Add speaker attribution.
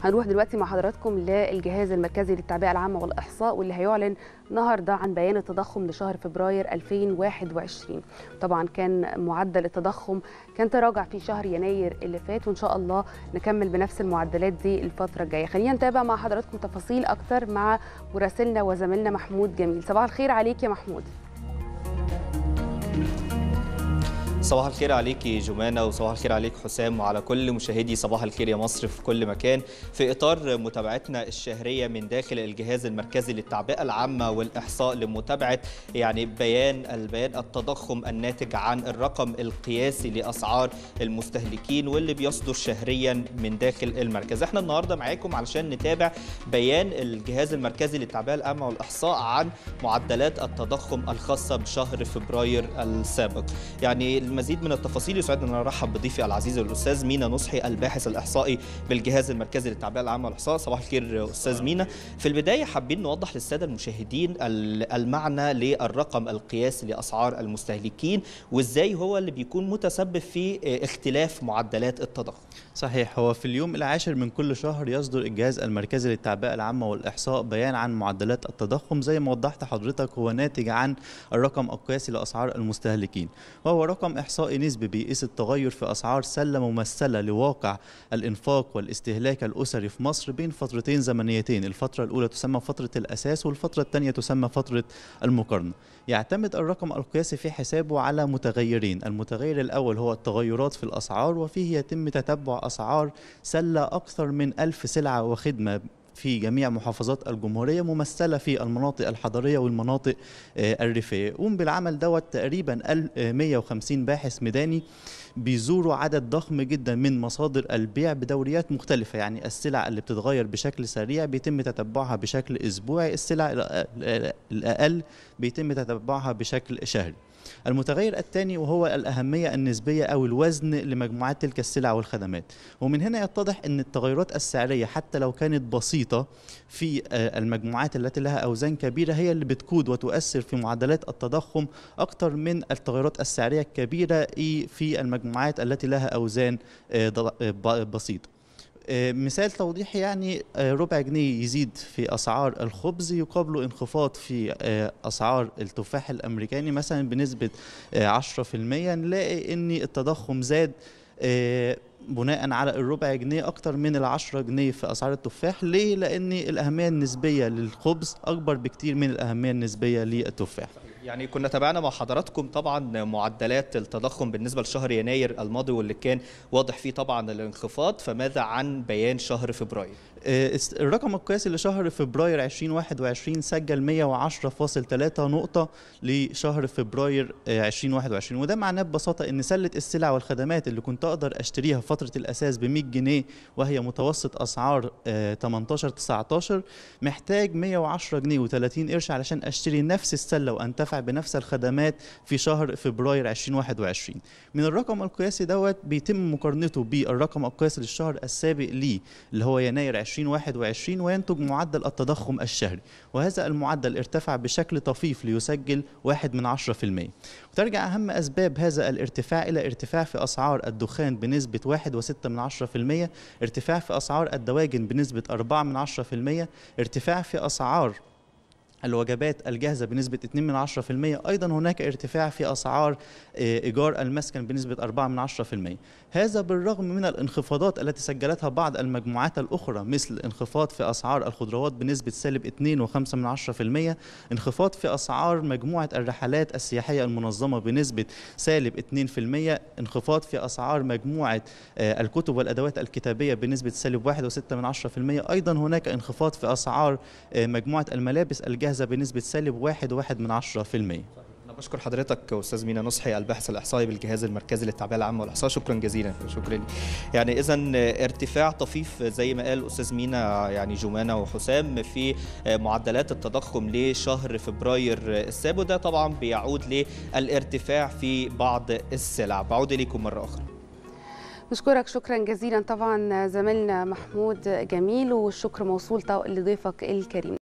Speaker 1: هنروح دلوقتي مع حضراتكم للجهاز المركزي للتعبئة العامة والإحصاء، واللي هيعلن النهارده عن بيان التضخم لشهر فبراير 2021. طبعا كان معدل التضخم تراجع في شهر يناير اللي فات، وإن شاء الله نكمل بنفس المعدلات دي الفترة الجاية. خلينا نتابع مع حضراتكم تفاصيل أكتر مع مراسلنا وزميلنا محمود جميل. صباح الخير عليك يا محمود.
Speaker 2: صباح الخير عليكي جمانة، وصباح الخير عليك حسام، وعلى كل مشاهدي صباح الخير يا مصر في كل مكان. في إطار متابعتنا الشهرية من داخل الجهاز المركزي للتعبئة العامة والإحصاء لمتابعة بيان التضخم الناتج عن الرقم القياسي لأسعار المستهلكين واللي بيصدر شهريا من داخل المركز. احنا النهارده معاكم علشان نتابع بيان الجهاز المركزي للتعبئة العامة والإحصاء عن معدلات التضخم الخاصة بشهر فبراير السابق. المزيد من التفاصيل يسعدنا ان نرحب بضيفي العزيز الاستاذ مينا نصحي، الباحث الاحصائي بالجهاز المركزي للتعبئه العامه والاحصاء. صباح الخير استاذ مينا. في البدايه حابين نوضح للساده المشاهدين المعنى للرقم القياسي لاسعار المستهلكين، وازاي هو اللي بيكون متسبب في اختلاف معدلات التضخم.
Speaker 3: صحيح، هو في اليوم العاشر من كل شهر يصدر الجهاز المركزي للتعبئه العامه والاحصاء بيان عن معدلات التضخم. زي ما وضحت حضرتك هو ناتج عن الرقم القياسي لاسعار المستهلكين، وهو رقم إحصائي نسبي بيقيس التغير في أسعار سلة ممثلة لواقع الإنفاق والاستهلاك الأسري في مصر بين فترتين زمنيتين. الفترة الأولى تسمى فترة الأساس، والفترة الثانية تسمى فترة المقارنة. يعتمد الرقم القياسي في حسابه على متغيرين. المتغير الأول هو التغيرات في الأسعار، وفيه يتم تتبع أسعار سلة أكثر من 1000 سلعة وخدمة في جميع محافظات الجمهورية، ممثلة في المناطق الحضرية والمناطق الريفية. يقوم بالعمل دوت تقريبا 150 باحث ميداني بيزوروا عدد ضخم جدا من مصادر البيع بدوريات مختلفة. يعني السلع اللي بتتغير بشكل سريع بيتم تتبعها بشكل أسبوعي، السلع الأقل بيتم تتبعها بشكل شهري. المتغير الثاني وهو الأهمية النسبية أو الوزن لمجموعات تلك السلع والخدمات. ومن هنا يتضح أن التغيرات السعرية حتى لو كانت بسيطة في المجموعات التي لها أوزان كبيرة هي اللي بتقود وتؤثر في معدلات التضخم أكثر من التغيرات السعرية الكبيرة في المجموعات التي لها أوزان بسيطة. مثال توضيحي، يعني ربع جنيه يزيد في أسعار الخبز يقابله انخفاض في أسعار التفاح الأمريكاني مثلا بنسبة 10%. نلاقي أن التضخم زاد بناء على الربع جنيه أكتر من ال10 جنيه في أسعار التفاح. ليه؟ لأن الأهمية النسبية للخبز أكبر بكتير من الأهمية النسبية للتفاح.
Speaker 2: كنا تابعنا مع حضراتكم طبعا معدلات التضخم بالنسبة لشهر يناير الماضي واللي كان واضح فيه طبعا الانخفاض، فماذا عن بيان شهر فبراير؟
Speaker 3: الرقم القياسي لشهر فبراير 2021 سجل 110.3 نقطة لشهر فبراير 2021، وده معناه ببساطة ان سلة السلع والخدمات اللي كنت اقدر اشتريها في فترة الاساس ب 100 جنيه وهي متوسط اسعار 18-19 محتاج 110 جنيه و30 قرش علشان اشتري نفس السلة وانتفع بنفس الخدمات في شهر فبراير 2021. من الرقم القياسي دوت بيتم مقارنته بالرقم القياسي للشهر السابق ليه اللي هو يناير 2021 وينتج معدل التضخم الشهري، وهذا المعدل ارتفع بشكل طفيف ليسجل 0.1%. وترجع أهم أسباب هذا الارتفاع إلى ارتفاع في أسعار الدخان بنسبة 1.6%، ارتفاع في أسعار الدواجن بنسبة 4%، ارتفاع في أسعار الوجبات الجاهزة بنسبة 2%. أيضا هناك ارتفاع في أسعار إيجار المسكن بنسبة 4%. هذا بالرغم من الانخفاضات التي سجلتها بعض المجموعات الأخرى، مثل انخفاض في أسعار الخضروات بنسبة -2.5%، انخفاض في أسعار مجموعة الرحلات السياحية المنظمة بنسبة -2%، انخفاض في أسعار مجموعة الكتب والأدوات الكتابية بنسبة -1.6%. أيضا هناك انخفاض في أسعار مجموعة الملابس الجاهزة بنسبة -1.1%.
Speaker 2: أنا بشكر حضرتك أستاذ مينا نصحي، الباحث الإحصائي بالجهاز المركزي للتعبئة العامة والإحصاء. شكرا جزيلا. شكرا. إذا ارتفاع طفيف زي ما قال أستاذ مينا جمانة وحسام في معدلات التضخم لشهر فبراير السابق، ده طبعا بيعود للارتفاع في بعض السلع. بعود إليكم مرة أخرى.
Speaker 1: نشكرك شكرا جزيلا طبعا زميلنا محمود جميل، والشكر موصول لضيفك الكريم.